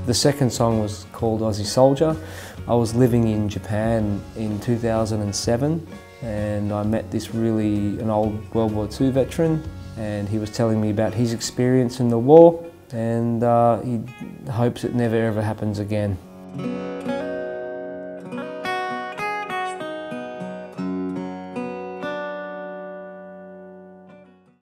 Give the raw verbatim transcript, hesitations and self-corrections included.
The second song was called Aussie Soldier. I was living in Japan in two thousand seven and I met this really, an old World War Two veteran, and he was telling me about his experience in the war, and uh, he hopes it never ever happens again.